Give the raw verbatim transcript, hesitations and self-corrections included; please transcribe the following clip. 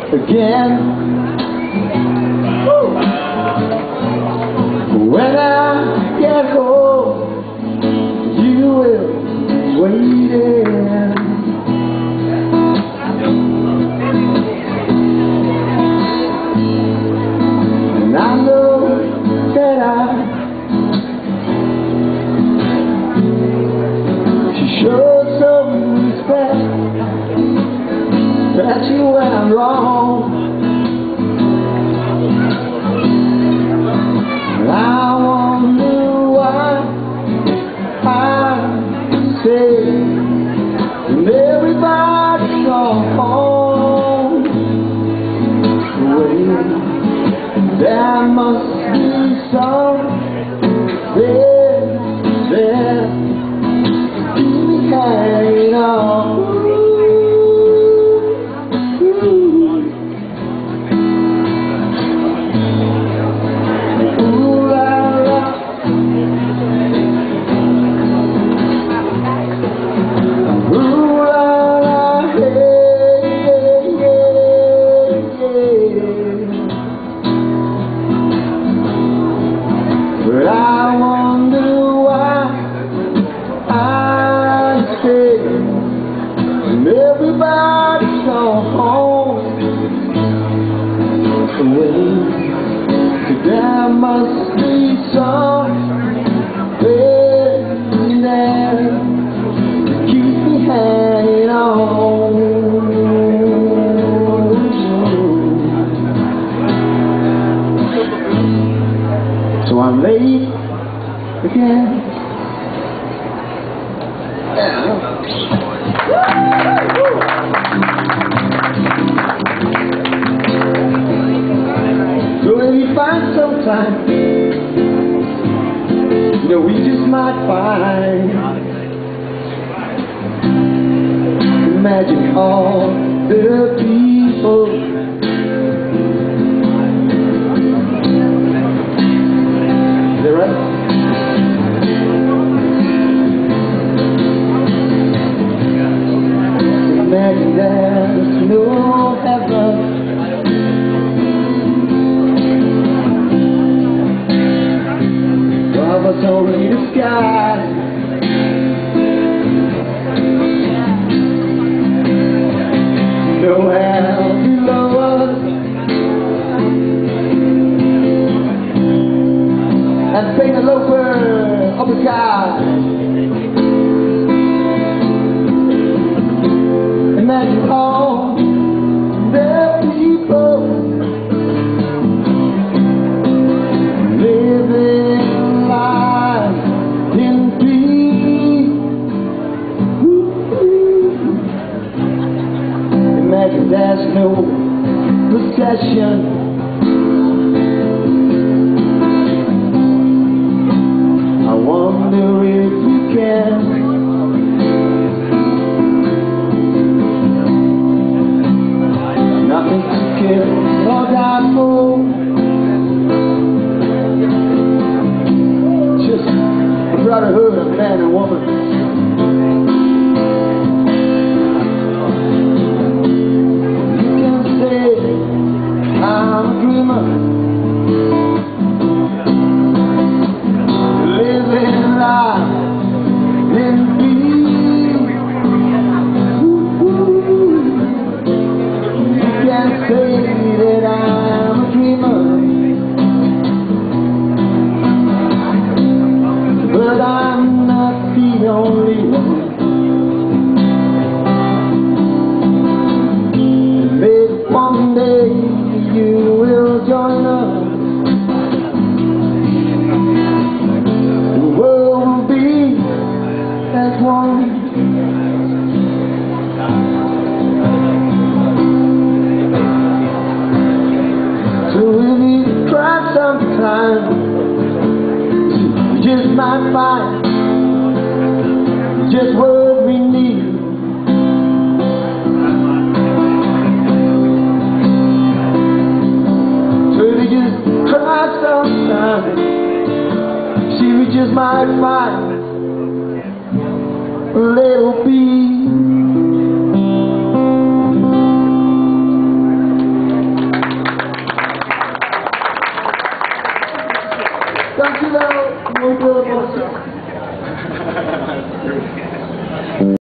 again. Woo. When I get home, you will wait in. And I know that I should show some respect, that you when I'm wrong. And I wonder why I say when everybody's gone home, wait, there must be something there to be hanging on. But I wonder why I stay when everybody's gone home. Wait, there must be something there to keep me hanging on. So I'm late again. So if you find some time, you know, we just might find. Imagine all the people imagine there's no heaven. Above us only the sky. No hell below us. And sing the lower of the sky. Imagine all the people living life in peace. Imagine there's no possession. I wonder if you can. Nothing to kill or die for. Just a brotherhood of man and woman. You can say I'm a dreamer, living life in peace. Say that I'm a dreamer, but I'm not the only one. Maybe one day you will join us. The world will be as one. So if you try sometime, you just might find just what we need. So if you just try sometime, see we just might find a little peace. Dankjewel, mooi doorbossen.